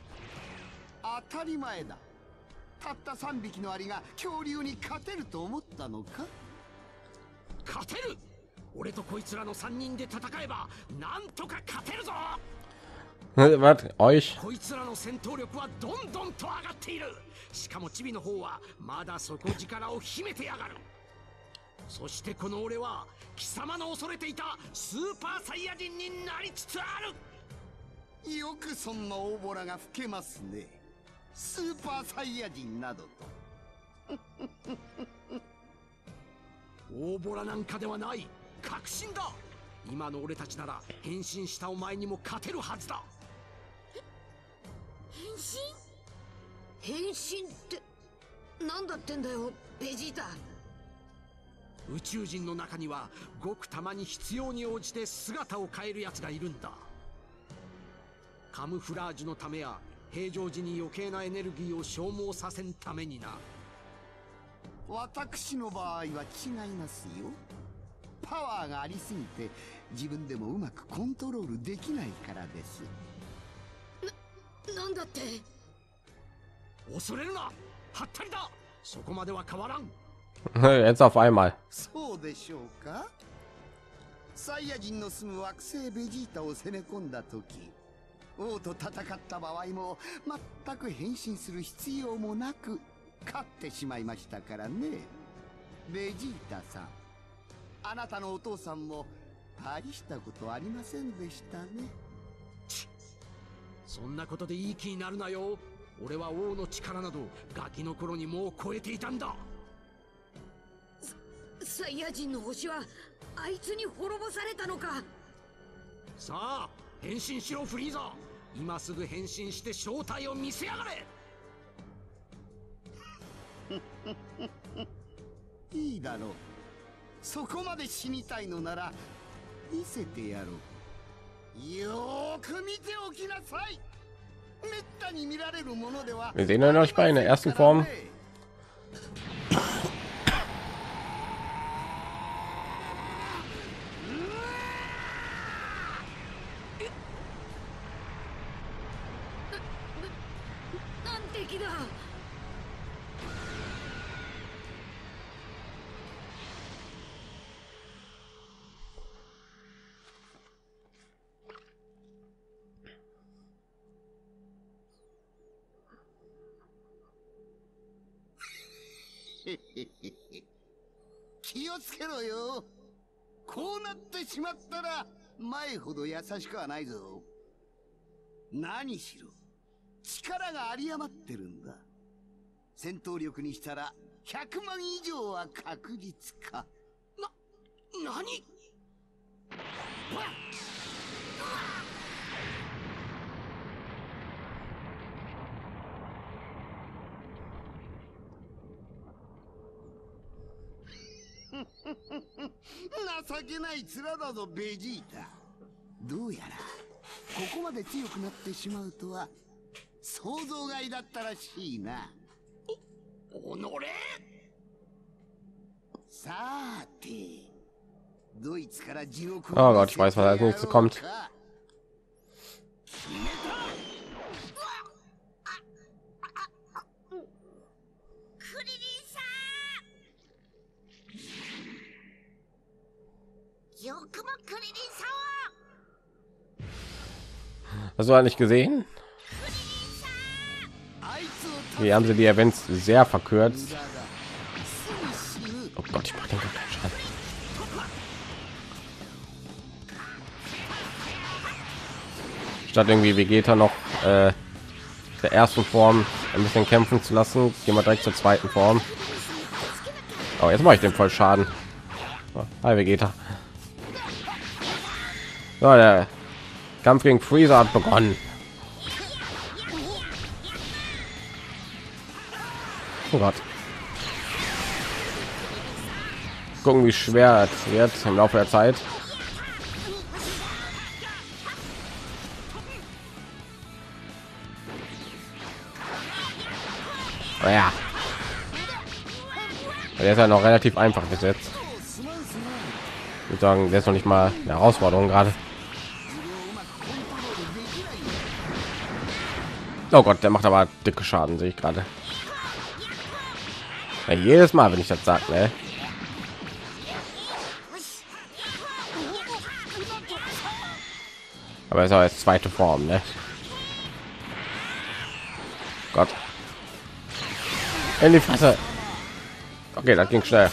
Speaker 7: 当たり前だ。たったさんびきのアリが恐竜に勝てると思ったのか？
Speaker 8: 勝てる。俺とこいつらのさんにんで戦えばなんとか勝てるぞ。
Speaker 2: Was? Euch?
Speaker 8: こいつらの戦闘力はどんどんと上がっている。しかもチビの方はまだ底力を秘めてやがる。そしてこの俺は貴様の恐れていたスーパーサイヤ人になりつつある。
Speaker 7: よくそんな大ボラが吹けますね。スーパーサイヤ人などと。
Speaker 8: 大ボラなんかではない。確信だ。今の俺たちなら変身したお前にも勝てるはずだ。
Speaker 3: 変身変身ってなんだってんだよベジータ。
Speaker 8: 宇宙人の中にはごくたまに必要に応じて姿を変えるやつがいるんだ。カムフラージュのためや平常時に余計なエネルギーを消耗させんためにな。
Speaker 7: 私の場合は違いますよ。パワーがありすぎて自分でもうまくコントロールできないからです。
Speaker 3: な、なんだって。
Speaker 8: 恐れるな、はったりだ。そこまでは変わらん。
Speaker 2: Jetzt auf einmal.
Speaker 7: そうでしょうか。サイヤ人の住む惑星ベジータを攻め込んだ時、王と戦った場合も全く変身する必要もなく勝ってしまいましたからね。ベジータさん、あなたのお父さんも大したことありませんでしたね。
Speaker 8: そんなことでいい気になるなよ。俺は王の力などガキの頃にもう超えていたんだ。
Speaker 3: サイヤ人の星はあいつに滅ぼされたのか。
Speaker 8: さあ変身しろフリーザ。今すぐ変身して正体を見せやがれ。
Speaker 7: いいだろう。そこまで死にたいのなら見せてやろう。よーく見ておきなさい。めったに見られるものでは。
Speaker 2: Wir sehen ihn euch bei in der ersten Form.
Speaker 7: Hehehe 気をつけろよ。こうなってしまったら前ほど優しくはないぞ。何しろ力が有り余ってるんだ。戦闘力にしたらひゃくまん以上は確実か。
Speaker 8: な、何？
Speaker 7: 情けない面だぞベジータ。どうやらここまで強くなってしまうとは想像外だったらしいな。
Speaker 8: お、おのれ。
Speaker 7: さてドイツから地獄
Speaker 2: Oh Gott, ich weiß, was als nächstes kommt. Hast du halt nicht gesehen? Wie haben sie die Events sehr verkürzt? Oh Gott, ich mach den keinen Schaden. Statt irgendwie Vegeta noch äh, der ersten Form ein bisschen kämpfen zu lassen, gehen wir direkt zur zweiten Form. Oh, jetzt mache ich den voll Schaden. Oh, hi Vegeta. So, der Kampf gegen Freezer hat begonnen. Oh Gott. Gucken, wie schwer es wird im Laufe der Zeit. Oh ja. Der ist ja noch relativ einfach bis jetzt. Ich würde sagen, der ist noch nicht mal eine Herausforderung gerade. Oh Gott, der macht aber dicke Schaden, sehe ich gerade. Ja, jedes Mal, wenn ich das sage, ne? Aber es ist auch jetzt zweite Form, ne? Gott. In die Fresse. Okay, das ging schnell.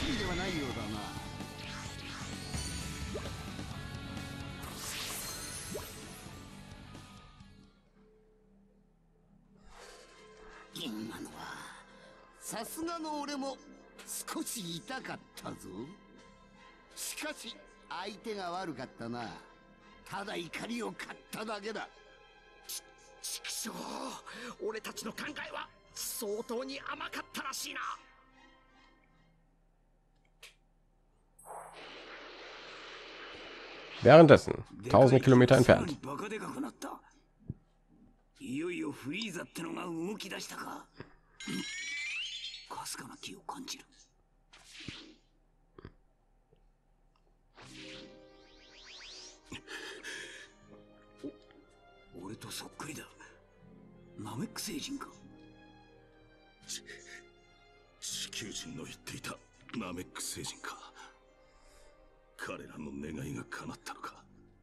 Speaker 7: 今のはさすがの俺も少し痛かったぞ。しかし相手が悪かったな。ただ怒りを買っただけだ。
Speaker 8: ちくしょう、俺たちの考えは相当に甘かったらしいな。
Speaker 2: Währenddessen, tausende Kilometer entfernt.
Speaker 4: いよいよフリーザってのが動き出したか。かすかな気を感じる。お俺とそっくりだ。ナメック星人か。
Speaker 5: 地球人の言っていたナメック星人か。彼らの願いが叶ったのか。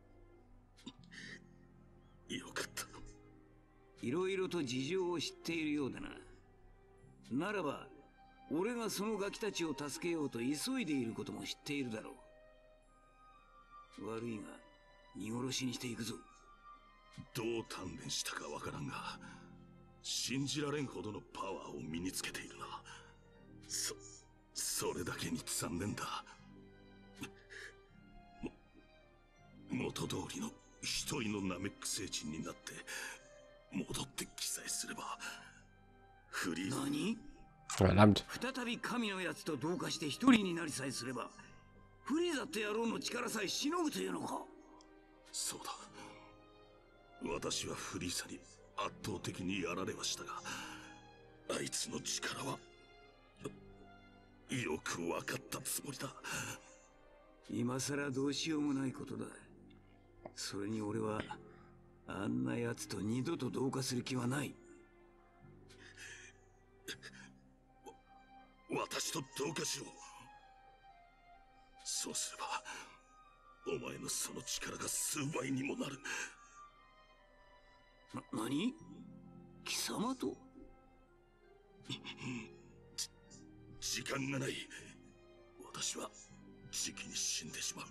Speaker 5: よかった。
Speaker 4: いろいろと事情を知っているようだな。ならば俺がそのガキたちを助けようと急いでいることも知っているだろう。悪いが見殺しにしていくぞ。
Speaker 5: どう鍛錬したかわからんが、信じられんほどのパワーを身につけているな。そそれだけに残念だ。元通りの一人のナメック星人になって戻って記載すればフリーザ。
Speaker 4: 何？
Speaker 2: Verdammt.
Speaker 4: 再び神のやつと同化して一人になりさえすればフリーザって野郎の力さえしのぐというのか。
Speaker 5: そうだ。私はフリーザに圧倒的にやられはしたが、あいつの力はよく分かったつもりだ。
Speaker 4: 今さらどうしようもないことだ。それに俺はあんなやつと二度と同化する気はない。
Speaker 5: 私と同化しろ。そうすればお前のその力が数倍にもなる。
Speaker 4: な、何？貴様と？
Speaker 5: 時間がない。私はじきに死んでしまう。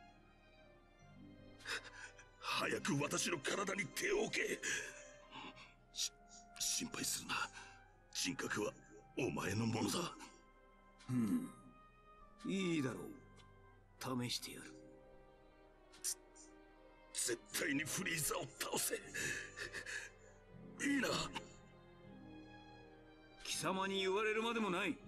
Speaker 5: 早く私の体に手を置け。し心配するな。人格はお前のものだ。
Speaker 4: うん、いいだろう。試してやる。
Speaker 5: 絶対にフリーザを倒せ。いいな。
Speaker 4: 貴様に言われるまでもない。ん？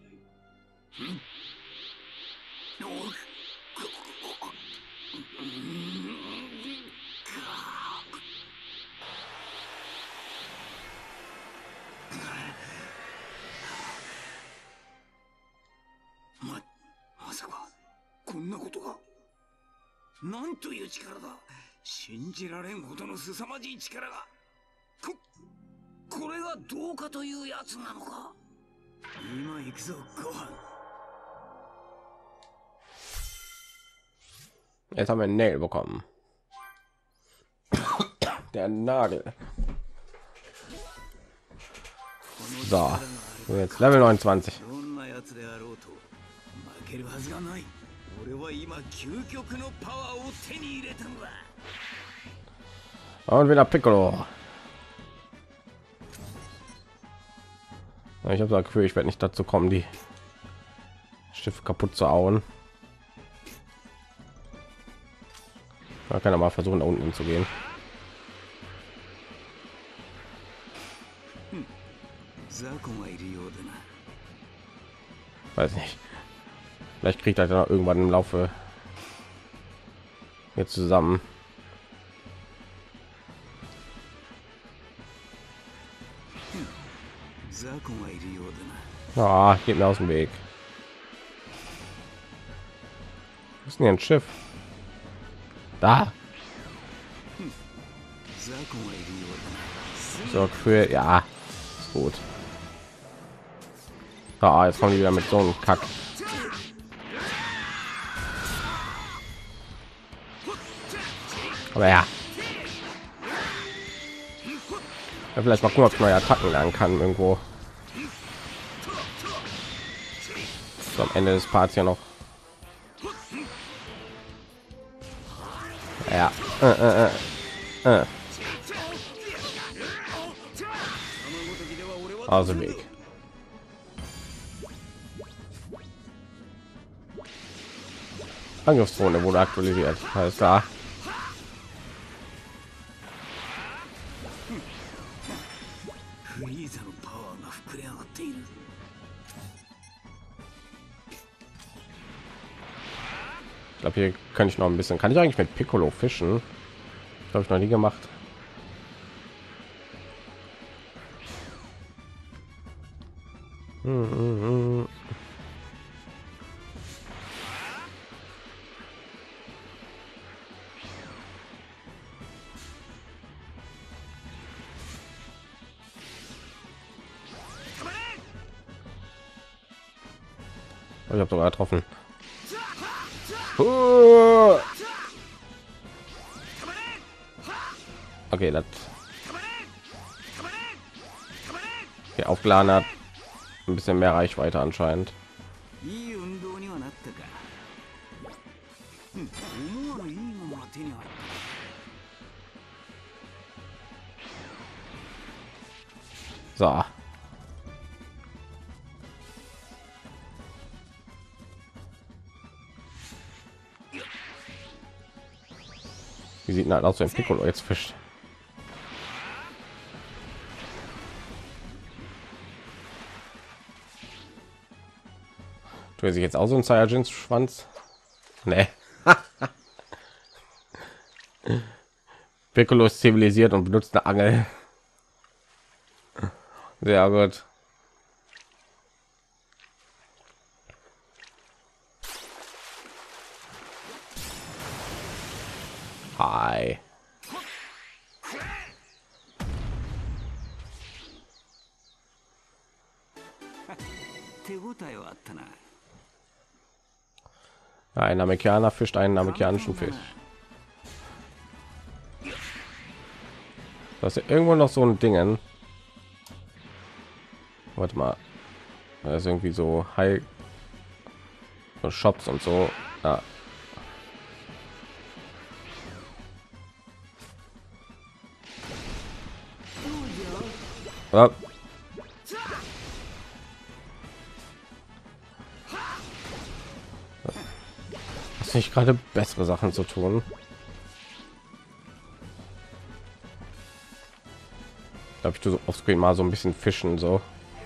Speaker 4: ま、まさかこんなことが。なんという力だ。信じられんほどの凄まじい力が。こ、これがどうかというやつなのか。今行くぞ、ご飯。
Speaker 2: Jetzt haben wir einen Nail bekommen. Der Nagel. So, jetzt Level neunundzwanzig. Und wieder Piccolo. Ich habe das Gefühl, ich werde nicht dazu kommen, die Schiffe kaputt zu hauen. Man kann ja mal versuchen, da unten zu gehen. Weiß nicht. Vielleicht kriegt er dann irgendwann im Laufe jetzt zusammen. Ah, geht mir aus dem Weg. Was ist denn hier ein Schiff? Da. So für ja, ist gut. Ah, jetzt kommen die wieder mit so einem Kack. Aber ja. Ja, vielleicht mal gucken, ob ich neue Attacken lernen kann irgendwo. So, am Ende des Parts ja noch. Ja. Äh, äh, äh, äh. Aus dem Weg. Angriffszone wurde aktualisiert. Alles klar. Ich glaube, hier kann ich noch ein bisschen. Kann ich eigentlich mit Piccolo fischen? Habe ich noch nie gemacht. Hm, hm, hm. Ich habe sogar getroffen. Uh. Okay, das hier aufgeladen hat ein bisschen mehr Reichweite anscheinend. So. Wie sieht denn halt aus, wenn Piccolo jetzt fischt? Tut er sich jetzt auch so ein Saiyajins Schwanz? Nee. Piccolo ist zivilisiert und benutzt eine Angel. Sehr gut. Hi. Ein Amerikaner fischt einen amerikanischen Fisch. Das ist irgendwo noch so ein Dingen. Warte mal. Das ist irgendwie so High so Shops und so. Ja. Ja. Hast nicht gerade bessere Sachen zu tun? Glaube ich, du so offscreen mal so ein bisschen fischen so.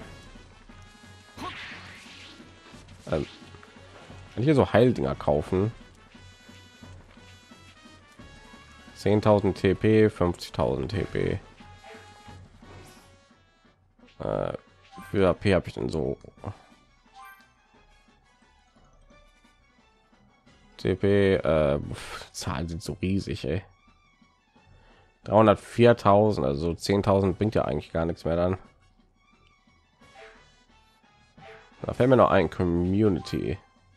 Speaker 2: Ähm, kann ich hier so Heildinger kaufen? zehntausend T P, fünfzigtausend T P. Äh, für A P habe ich denn so T P, äh, Zahlen sind so riesig, ey. dreihundertviertausend, also zehntausend bringt ja eigentlich gar nichts mehr dann. Da fällt mir noch ein Community.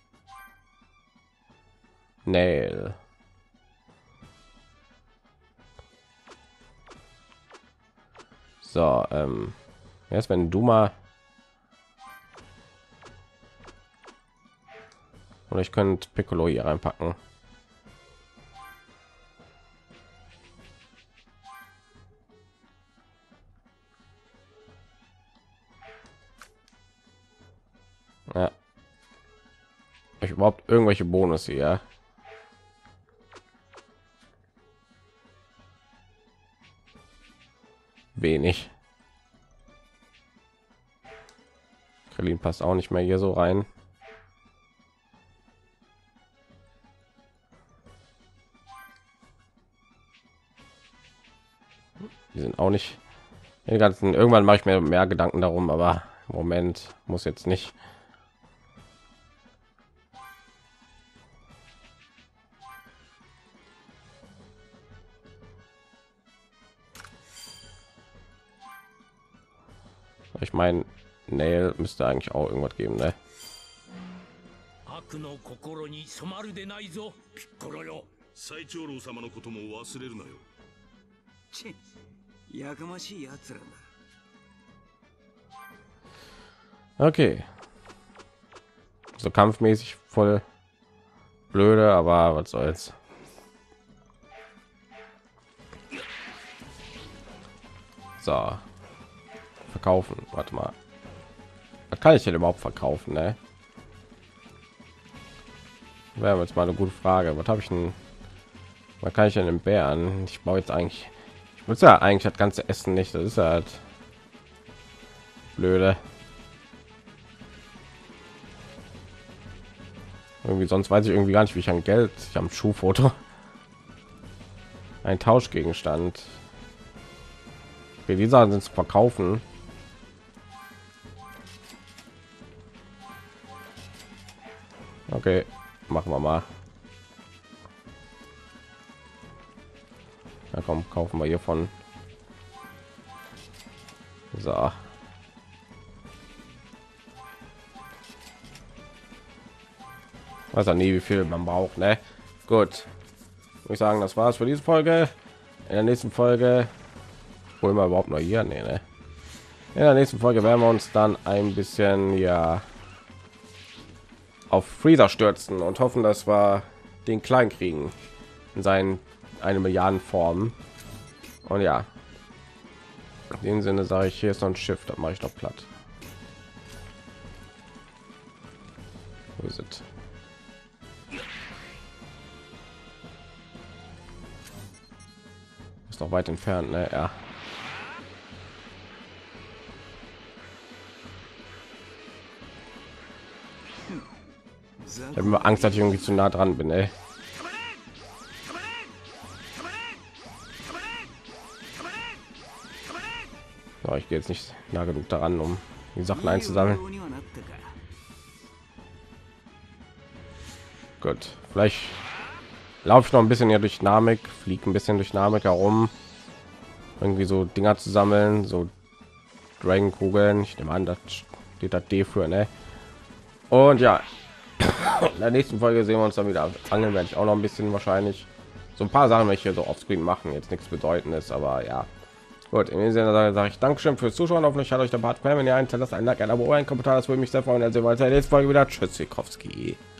Speaker 2: Nail. So, ähm, erst wenn du mal oder ich könnte Piccolo hier reinpacken. Ja. Ich überhaupt irgendwelche Bonus hier. Wenig. Krillin passt auch nicht mehr hier so rein. Die sind auch nicht die ganzen. Irgendwann mache ich mir mehr Gedanken darum, aber im Moment muss jetzt nicht. Ich meine, Nail müsste eigentlich auch irgendwas geben, ne?
Speaker 1: 悪の心に染まるでないぞ、ピッコロよ。
Speaker 5: 最長老様のことも忘れるなよ。
Speaker 4: チッ、やかましいやつらだ。
Speaker 2: Okay. So kampfmäßig voll blöde, aber was soll's. So. Verkaufen. Warte mal. Was kann ich denn überhaupt verkaufen, ne? Wäre jetzt mal eine gute Frage. Was habe ich denn? Was kann ich denn im Bären? Ich baue jetzt eigentlich. Ich muss ja eigentlich das ganze Essen nicht. Das ist halt blöde. Irgendwie sonst weiß ich irgendwie gar nicht, wie ich an Geld. Ich habe ein Schuhfoto. Ein Tauschgegenstand. Okay, die Sachen sind zu verkaufen. Okay, machen wir mal. Na komm, kaufen wir hiervon. So. Weiß ja nie, wie viel man braucht, ne? Gut. Würde ich sagen, das war's für diese Folge. In der nächsten Folge holen wir überhaupt noch hier, nee, ne? In der nächsten Folge werden wir uns dann ein bisschen ja auf Freezer stürzen und hoffen, dass wir den klein kriegen in seinen eine Milliarden Formen. Und ja, in dem Sinne sage ich, hier ist noch ein Schiff, das mache ich noch platt. Wo ist es? Ist noch weit entfernt, ne? Ja. Ich habe immer Angst, dass ich irgendwie zu nah dran bin, ey. So, ich gehe jetzt nicht nah genug daran, um die Sachen einzusammeln. Gut, vielleicht laufe ich noch ein bisschen hier durch Namek, fliege ein bisschen durch Namek herum, irgendwie so Dinger zu sammeln, so Dragon Kugeln. Ich nehme an, das steht das D für, ne? Und ja, in der nächsten Folge sehen wir uns dann wieder. Angeln werde ich auch noch ein bisschen wahrscheinlich. So ein paar Sachen welche hier so offscreen machen, jetzt nichts Bedeutendes, aber ja. Gut, in dem Sinne sage ich Dankeschön fürs Zuschauen. Hoffentlich hat euch der Part gefallen. Wenn ihr einen hinterlasst, ein Like, ein Abo, ein Kommentar, das würde mich sehr freuen. Dann sehen wir uns in der nächsten Folge wieder. Tschüss, Sikowski.